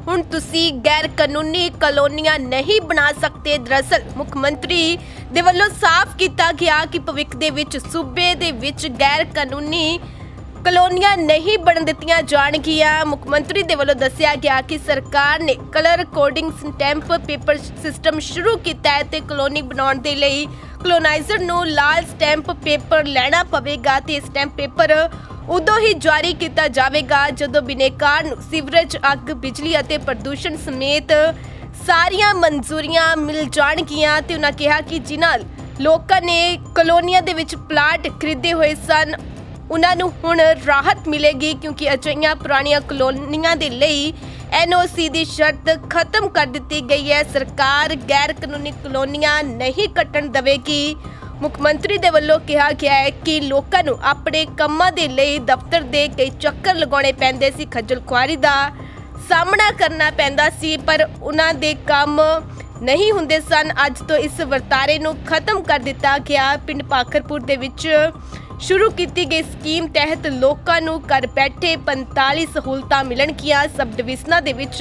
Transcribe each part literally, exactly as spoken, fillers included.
हुण तुसी गैर कानूनी कॉलोनियां नहीं बना सकते। दरअसल मुख मंत्री दे वल्लों साफ किया गया कि भविख दे विच सूबे दे विच गैर कानूनी कॉलोनियां नहीं बन दित्तियां जाणगियां। मुख मंत्री दे वल्लों दस्सिया गया कि सरकार ने colour coding stamp paper system शुरू किया है ते कॉलोनी बनाउण दे लई कॉलोनाइजर नूं लाल स्टैंप पेपर लैना पवेगा ते स्टैंप पेपर उदों ही जारी किया जाएगा जदों बिनेकार नूं सीवरेज, अग, बिजली अते प्रदूषण समेत सारियां मंजूरियां मिल जाणगियां। ते उन्हां कहा कि जिन्हां लोकां ने कॉलोनियां दे विच प्लाट खरीदे होए सन उन्हां नूं हुण राहत मिलेगी, क्योंकि अजिहियां पुराणियां कॉलोनियां दे लई एन ओ सी की शर्त खत्म कर दी गई है। सरकार गैर कानूनी कॉलोनियां नहीं कट्टण देवेगी। मुख मंत्री दे वल्लों कहा गया है कि लोकां नूं अपने कामां दे लई दफ्तर दे कई चक्कर लगाउणे पैंदे सी, खज्जल खुआरी दा सामना करना पैंदा सी, पर उन्हां दे काम नहीं हुंदे सन। अज तो इस वर्तारे नूं खत्म कर दिता गया। पिंड पाखरपुर दे विच शुरू की गई स्कीम तहत लोकां नूं घर बैठे पैंताली सहूलतां मिलणगियां। सब डिवीजनां दे विच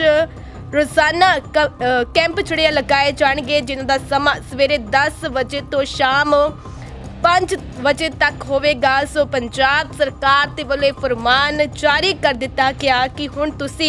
रोजाना कैंप छड़िया लगाए जाएंगे, जिन्हां दा समा सवेरे दस बजे तो शाम पाँच बजे तक होवेगा। सो पंजाब सरकार दे वल्लों फरमान जारी कर दिता गया कि हुण तुसी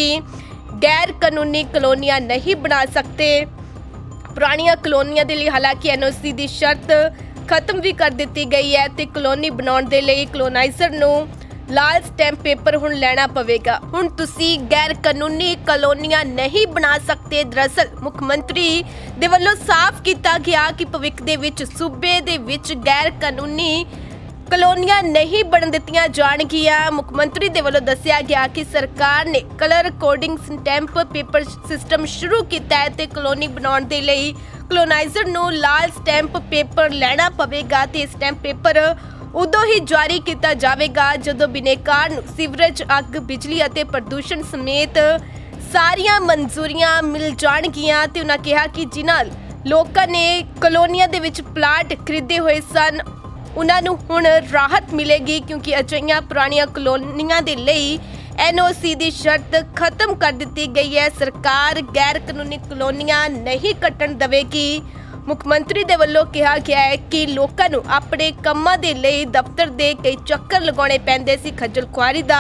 गैर कानूनी कॉलोनियां नहीं बना सकते। पुरानियां कॉलोनियां दे लई हालांकि एन ओ सी की शर्त खत्म भी कर दी गई है ते कॉलोनी बनाउण दे लई कॉलोनाइजर नूं लाल स्टैंप पेपर हुण लैना पवेगा। हुण तुसी गैर कानूनी कॉलोनियां नहीं बना सकते। दरअसल मुख मंत्री दे वल्लों साफ किया गया कि भविख दे विच सूबे दे विच गैर कानूनी कॉलोनियां नहीं बन दित्तियां जाणगियां। मुख मंत्री दे वल्लों दस्सिया गया कि सरकार ने colour coding stamp paper system शुरू किया है ते कॉलोनी बनाउण दे लई कॉलोनाइजर नूं लाल स्टैंप पेपर लैना पवेगा ते स्टैंप पेपर उदों ही जारी किया जाएगा जदों बिनेकार नूं सीवरेज, अग, बिजली अते प्रदूषण समेत सारियां मंजूरियां मिल जाणगियां। ते उन्हां कहा कि जिन्हां लोकां ने कॉलोनियां दे विच प्लाट खरीदे होए सन उन्हां नूं हुण राहत मिलेगी, क्योंकि अजिहियां पुराणियां कॉलोनियां दे लई एन ओ सी की शर्त खत्म कर दी गई है। सरकार गैर कानूनी कॉलोनियां नहीं कट्टण देवेगी। मुख मंत्री दे वल्लों कहा गया है कि लोकां नूं अपने कामां दे लई दफ्तर दे कई चक्कर लगाउणे पैंदे सी, खज्जल खुआरी दा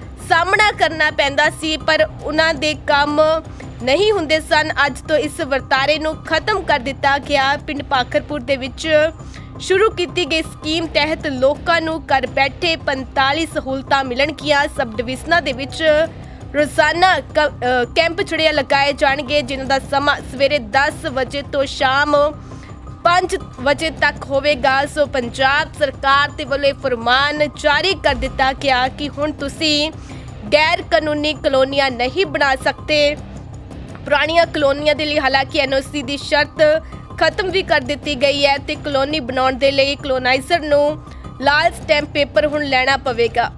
सामना करना पैंदा सी, पर उन्हां दे काम नहीं हुंदे सन। अज तो इस वर्तारे नूं खत्म कर दिता गया। पिंड पाखरपुर दे विच शुरू की गई स्कीम तहत लोकां नूं घर बैठे पैंताली सहूलतां मिलणगियां। सब डिवीजनां दे विच रोजाना कैंप छड़िया लगाए जाएंगे, जिन्हां दा समा सवेरे दस बजे तो शाम पाँच बजे तक होवेगा। सो पंजाब सरकार दे वल्लों फरमान जारी कर दिता गया कि हुण तुसी गैर कानूनी कॉलोनियां नहीं बना सकते। पुरानियां कॉलोनियां दे लई हालांकि एन ओ सी की शर्त खत्म भी कर दी गई है ते कॉलोनी बनाउण दे लई कॉलोनाइजर नूं लाल स्टैंप पेपर हुण लैना पवेगा।